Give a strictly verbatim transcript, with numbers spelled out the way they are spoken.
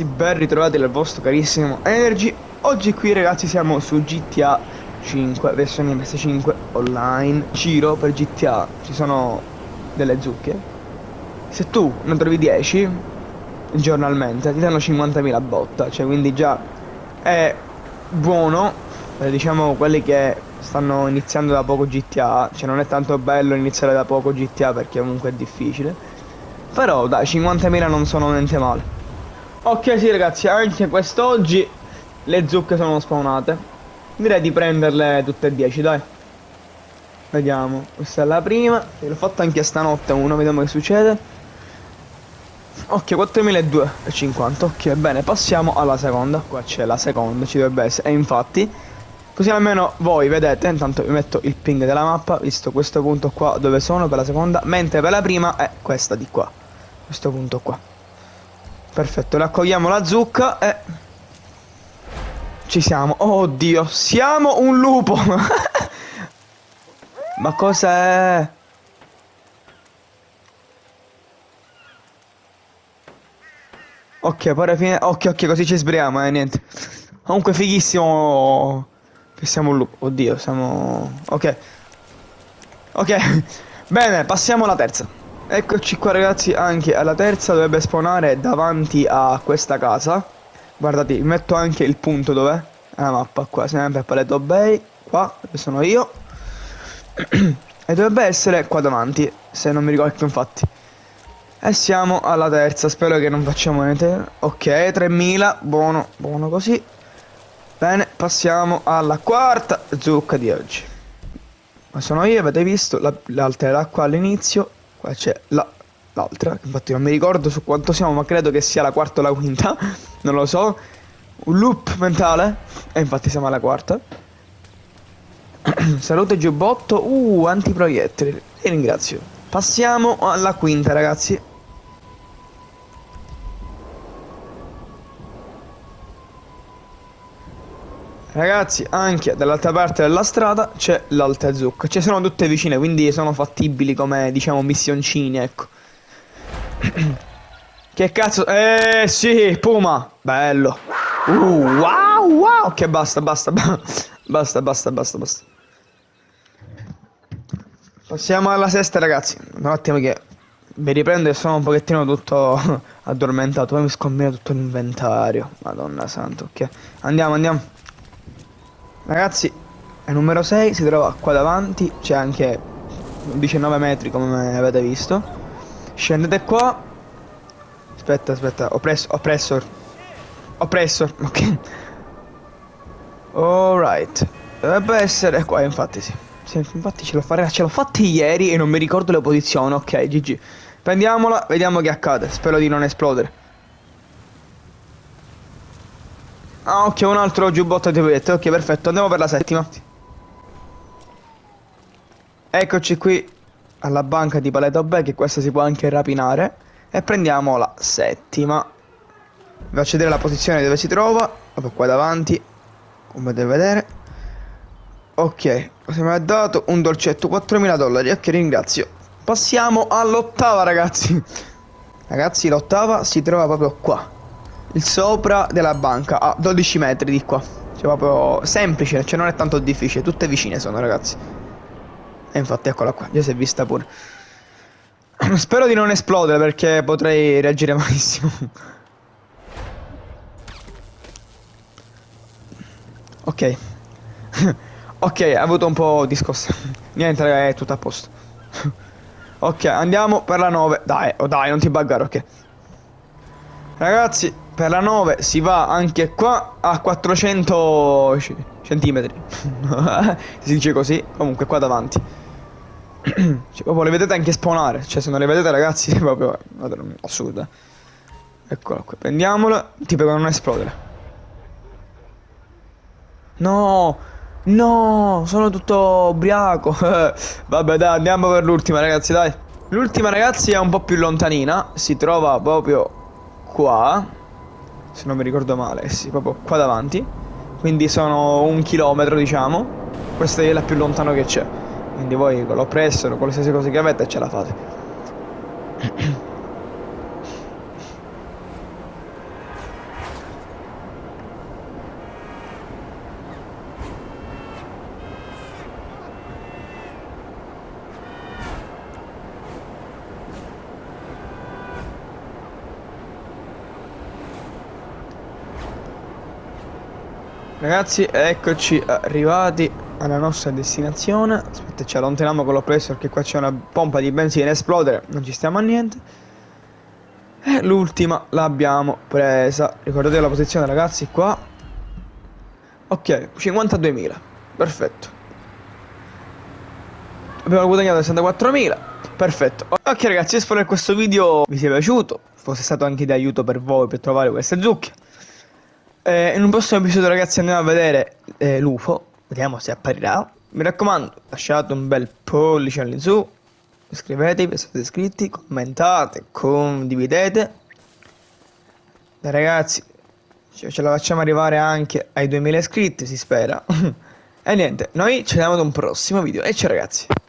ragazzi, ben ritrovati dal vostro carissimo Energy. Oggi qui ragazzi siamo su G T A cinque, versione P S cinque online. Giro per G T A, ci sono delle zucche. Se tu ne trovi dieci giornalmente ti danno cinquantamila a botta. Cioè quindi già è buono per, diciamo, quelli che stanno iniziando da poco G T A. Cioè non è tanto bello iniziare da poco G T A perché comunque è difficile. Però dai, cinquantamila non sono niente male. Ok sì ragazzi, anche quest'oggi le zucche sono spawnate. Direi di prenderle tutte e dieci, dai. Vediamo, questa è la prima. L'ho fatta anche stanotte uno, vediamo che succede. Ok, quattromiladuecentocinquanta. Ok, bene, passiamo alla seconda. Qua c'è la seconda, ci dovrebbe essere. E infatti, così almeno voi vedete. Intanto vi metto il ping della mappa, visto questo punto qua dove sono per la seconda. Mentre per la prima è questa di qua, questo punto qua. Perfetto, raccogliamo la zucca e ci siamo. Oddio, siamo un lupo. Ma cos'è? Ok, poi fine. Ok, ok, così ci sbriamo, eh, niente. Comunque fighissimo che siamo un lupo. Oddio, siamo... Ok. Ok, bene, passiamo alla terza. Eccoci qua ragazzi, anche alla terza dovrebbe spawnare davanti a questa casa. Guardate, vi metto anche il punto dov'è. La mappa qua, sempre a Paleto Bay. Qua, dove sono io. E dovrebbe essere qua davanti, se non mi ricordo infatti. E siamo alla terza, spero che non facciamo niente. Ok, tremila, buono, buono così. Bene, passiamo alla quarta zucca di oggi. Ma sono io, avete visto, l'altra era qua all'inizio. Qua c'è l'altra, infatti non mi ricordo su quanto siamo, ma credo che sia la quarta o la quinta. Non lo so. Un loop mentale. E infatti siamo alla quarta. Salute giubbotto. Uh, antiproiettili. Ti ringrazio. Passiamo alla quinta ragazzi. Ragazzi, anche dall'altra parte della strada c'è l'altra zucca. Cioè sono tutte vicine, quindi sono fattibili come, diciamo, missioncini, ecco. Che cazzo? Eh sì, Puma. Bello. Uh, wow, wow. Ok, basta, basta, basta, basta, basta, basta. Passiamo alla sesta ragazzi. Un attimo che mi riprendo e sono un pochettino tutto addormentato. Poi mi scombina tutto l'inventario. Madonna santa, ok. Andiamo, andiamo. Ragazzi, il numero sei si trova qua davanti. C'è anche diciannove metri come avete visto. Scendete qua. Aspetta, aspetta, oppressor, oppressor. Oppressor, ok. Alright. Dovrebbe essere qua, infatti sì. Sì, infatti ce l'ho fatta, ce l'ho fatta ieri e non mi ricordo le posizioni. Ok, G G. Prendiamola, vediamo che accade. Spero di non esplodere. Ah, ok, un altro giubbotto di proiettile. Ok, perfetto, andiamo per la settima. Eccoci qui alla banca di Paleto Bay, che questa si può anche rapinare. E prendiamo la settima. Vi faccio vedere la posizione dove si trova. Proprio qua davanti, come potete vedere. Ok, cosa mi ha dato? Un dolcetto, quattromila dollari. Ok, ringrazio. Passiamo all'ottava ragazzi. Ragazzi, l'ottava si trova proprio qua, il sopra della banca, a dodici metri di qua. Cioè proprio semplice, cioè non è tanto difficile. Tutte vicine sono ragazzi. E infatti eccola qua, già si è vista pure. Spero di non esplodere perché potrei reagire malissimo. Ok. Ok, ha avuto un po' di scossa. Niente raga, è tutto a posto. Ok, andiamo per la nove. Dai, oh dai, non ti buggare, ok. Ragazzi, per la nove si va anche qua a quattrocento centimetri. Si dice così. Comunque qua davanti. Cioè, proprio le vedete anche spawnare. Cioè se non le vedete ragazzi è proprio assurda. Eccola qua. Prendiamola. Tipo per non esplodere. No. No. Sono tutto ubriaco. Vabbè dai, andiamo per l'ultima ragazzi, dai. L'ultima ragazzi è un po' più lontanina. Si trova proprio qua, se non mi ricordo male, sì, proprio qua davanti. Quindi sono un chilometro diciamo. Questa è la più lontano che c'è. Quindi voi con l'oppressor o qualsiasi cosa che avete ce la fate. Ragazzi, eccoci arrivati alla nostra destinazione. Aspetta, ci allontaniamo con l'oppresso perché qua c'è una pompa di benzina a esplodere. Non ci stiamo a niente. E l'ultima l'abbiamo presa. Ricordate la posizione, ragazzi, qua. Ok, cinquantaduemila. Perfetto. Abbiamo guadagnato sessantaquattromila. Perfetto. Ok ragazzi, spero che questo video vi sia piaciuto, fosse stato anche di aiuto per voi per trovare queste zucche. Eh, in un prossimo episodio ragazzi andiamo a vedere eh, l'U F O. Vediamo se apparirà. Mi raccomando, lasciate un bel pollice in su, iscrivetevi se siete iscritti, commentate, condividete. Dai ragazzi, ce la facciamo arrivare anche ai duemila iscritti, si spera. E niente, noi ci vediamo ad un prossimo video e ciao ragazzi.